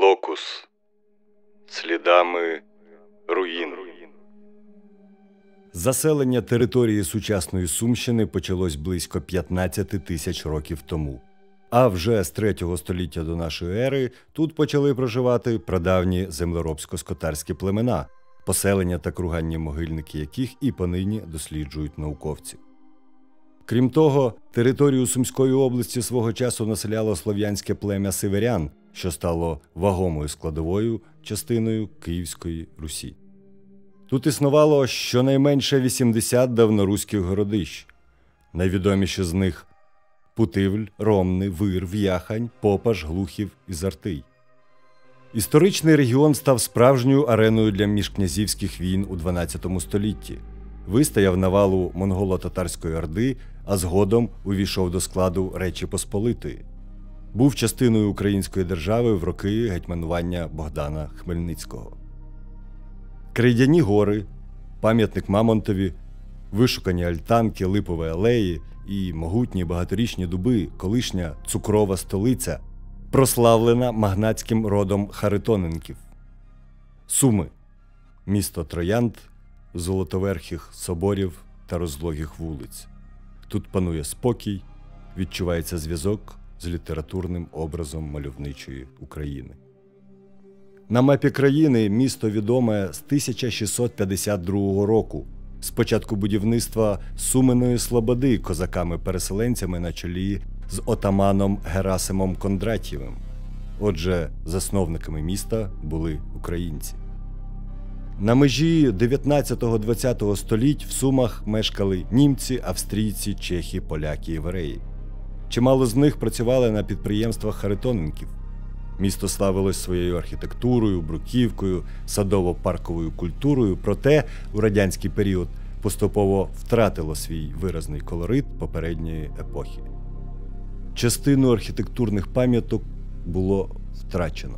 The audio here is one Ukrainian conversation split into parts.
Локус. Слідами руїн. Заселення території сучасної Сумщини почалось близько 15 тисяч років тому. А вже з 3 століття до нашої ери тут почали проживати прадавні землеробсько-скотарські племена, поселення та круганні могильники яких і понині досліджують науковці. Крім того, територію Сумської області свого часу населяло слов'янське плем'я сіверян, що стало вагомою складовою частиною Київської Русі. Тут існувало щонайменше 80 давноруських городищ. Найвідоміші з них – Путивль, Ромни, Вир, В'яхань, Попаш, Глухів і Зартий. Історичний регіон став справжньою ареною для міжкнязівських війн у XII столітті. Вистояв навалу монголо-татарської орди, а згодом увійшов до складу Речі Посполитої. Був частиною української держави в роки гетьманування Богдана Хмельницького. Крейдяні гори, пам'ятник Мамонтові, вишукані альтанки, липові алеї і могутні багаторічні дуби, колишня цукрова столиця, прославлена магнатським родом Харитоненків. Суми – місто троянд, золотоверхих соборів та розлогих вулиць. Тут панує спокій, відчувається зв'язок з літературним образом мальовничої України. На мапі країни місто відоме з 1652 року, з початку будівництва Суменної Слободи козаками-переселенцями на чолі з отаманом Герасимом Кондратєвим. Отже, засновниками міста були українці. На межі 19-20 століть в Сумах мешкали німці, австрійці, чехи, поляки, євреї. Чимало з них працювали на підприємствах Харитоненків. Місто славилось своєю архітектурою, бруківкою, садово-парковою культурою, проте у радянський період поступово втратило свій виразний колорит попередньої епохи. Частину архітектурних пам'яток було втрачено.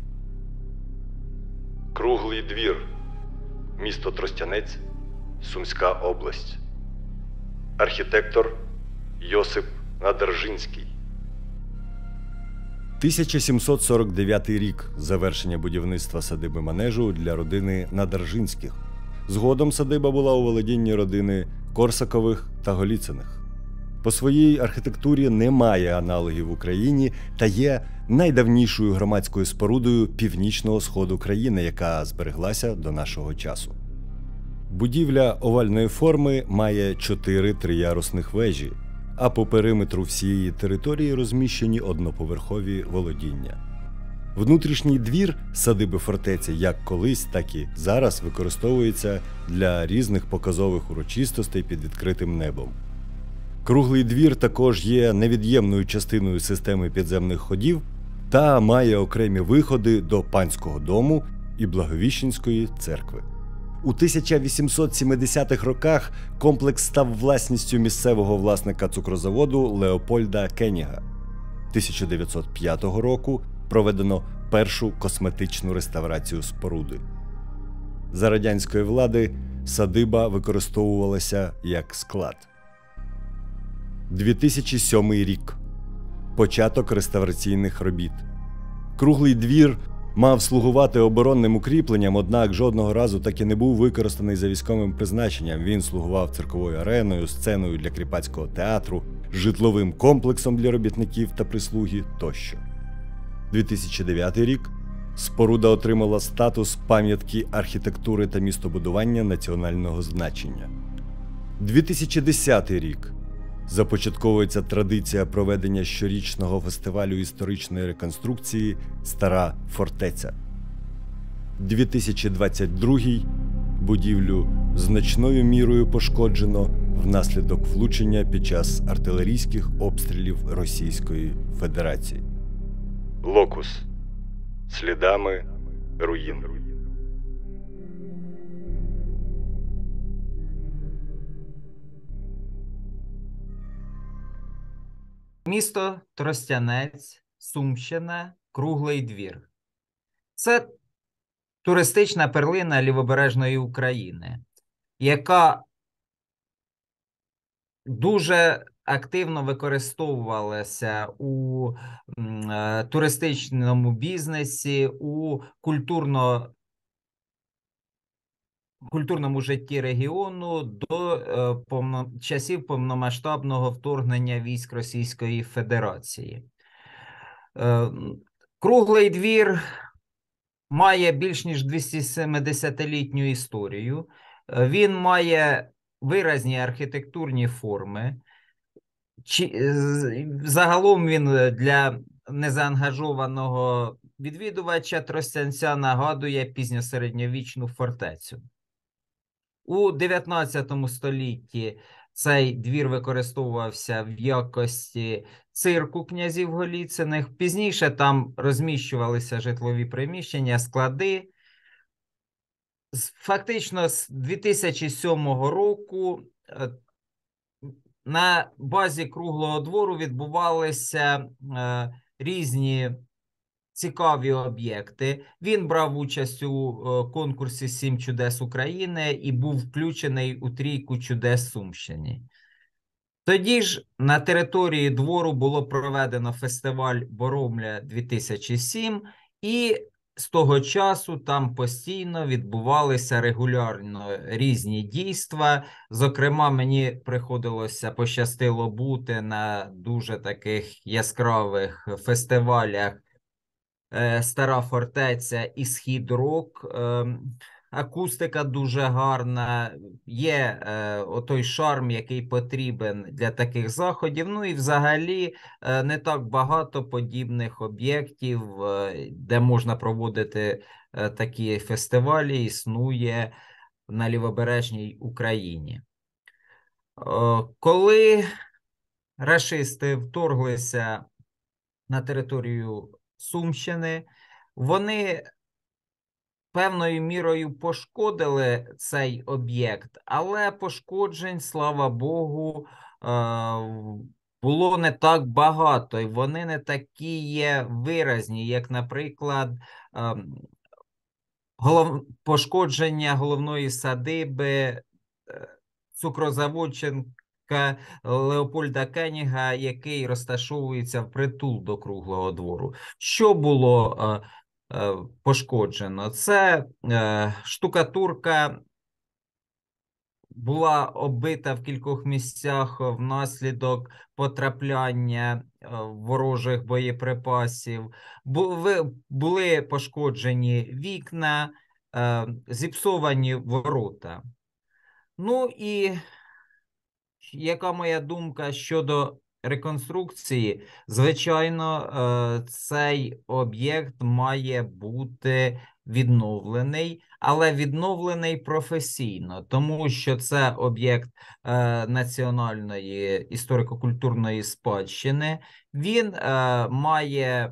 Круглий двір. Місто Тростянець, Сумська область. Архітектор Йосип Надержинський. 1749 рік – завершення будівництва садиби Манежу для родини Надержинських. Згодом садиба була у володінні родини Корсакових та Голіциних. По своїй архітектурі немає аналогів в Україні та є найдавнішою громадською спорудою північного сходу країни, яка збереглася до нашого часу. Будівля овальної форми має 4 триярусних вежі, а по периметру всієї території розміщені одноповерхові володіння. Внутрішній двір садиби фортеці як колись, так і зараз використовується для різних показових урочистостей під відкритим небом. Круглий двір також є невід'ємною частиною системи підземних ходів та має окремі виходи до Панського дому і Благовіщенської церкви. У 1870-х роках комплекс став власністю місцевого власника цукрозаводу Леопольда Кеніга. 1905 року проведено першу косметичну реставрацію споруди. За радянської влади садиба використовувалася як склад. 2007 рік. Початок реставраційних робіт. Круглий двір мав слугувати оборонним укріпленням, однак жодного разу так і не був використаний за військовим призначенням. Він слугував цирковою ареною, сценою для кріпацького театру, житловим комплексом для робітників та прислуги тощо. 2009 рік. Споруда отримала статус пам'ятки архітектури та містобудування національного значення. 2010 рік. Започатковується традиція проведення щорічного фестивалю історичної реконструкції «Стара фортеця». 2022 будівлю значною мірою пошкоджено внаслідок влучення під час артилерійських обстрілів Російської Федерації. Локус. Слідами руїн. Місто Тростянець, Сумщина, Круглий двір. Це туристична перлина лівобережної України, яка дуже активно використовувалася у туристичному бізнесі, у культурному житті регіону до часів повномасштабного вторгнення військ Російської Федерації. Круглий двір має більш ніж 270-літню історію. Він має виразні архітектурні форми. Загалом він для незаангажованого відвідувача тростянця нагадує пізньосередньовічну фортецю. У 19 столітті цей двір використовувався в якості цирку князів Голіциних. Пізніше там розміщувалися житлові приміщення, склади. Фактично з 2007 року на базі Круглого двору відбувалися різні цікаві об'єкти. Він брав участь у конкурсі «7 чудес України» і був включений у трійку чудес Сумщини. Тоді ж на території двору було проведено фестиваль «Боромля-2007», і з того часу там постійно відбувалися регулярно різні дійства. Зокрема, мені пощастило бути на дуже таких яскравих фестивалях «Стара фортеця» і «Схід Рок». Акустика дуже гарна, є отой шарм, який потрібен для таких заходів. Ну і взагалі не так багато подібних об'єктів, де можна проводити такі фестивалі, існує на Лівобережній Україні. Коли рашисти вторглися на територію Сумщини, вони певною мірою пошкодили цей об'єкт, але пошкоджень, слава Богу, було не так багато, і вони не такі є виразні, як, наприклад, пошкодження головної садиби цукрозаводчика Леопольда Кеніга, який розташовується впритул до Круглого двору. Що було пошкоджено? Це штукатурка була оббита в кількох місцях внаслідок потрапляння ворожих боєприпасів. Були пошкоджені вікна, зіпсовані ворота. Ну і яка моя думка щодо реконструкції? Звичайно, цей об'єкт має бути відновлений, але відновлений професійно, тому що це об'єкт національної історико-культурної спадщини. Він має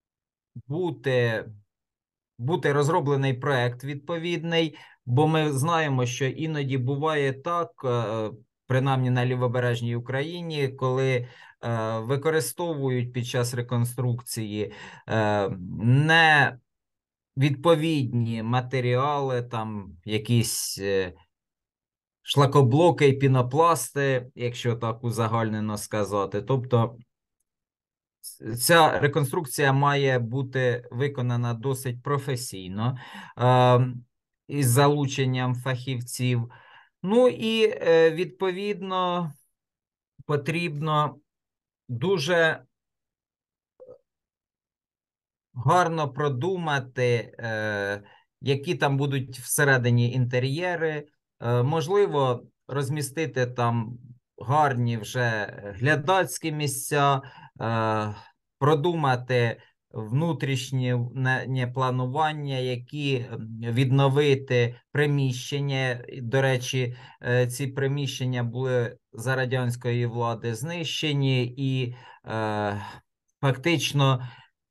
бути розроблений проект відповідний, бо ми знаємо, що іноді буває так, принаймні на Лівобережній Україні, коли використовують під час реконструкції не відповідні матеріали, там якісь шлакоблоки і пінопласти, якщо так узагальнено сказати. Тобто ця реконструкція має бути виконана досить професійно, із залученням фахівців. Ну і, відповідно, потрібно дуже гарно продумати, які там будуть всередині інтер'єри. Можливо, розмістити там гарні вже глядацькі місця, продумати внутрішнє планування, які відновити приміщення. До речі, ці приміщення були за радянської влади знищені, і фактично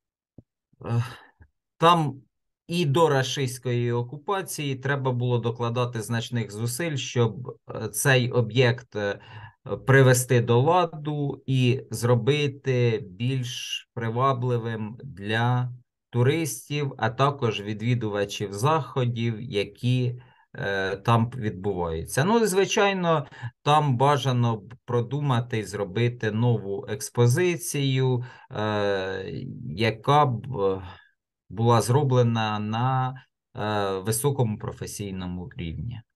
там і до рашистської окупації треба було докладати значних зусиль, щоб цей об'єкт привести до ладу і зробити більш привабливим для туристів, а також відвідувачів заходів, які там відбувається. Ну, звичайно, там бажано продумати і зробити нову експозицію, яка б була зроблена на високому професійному рівні.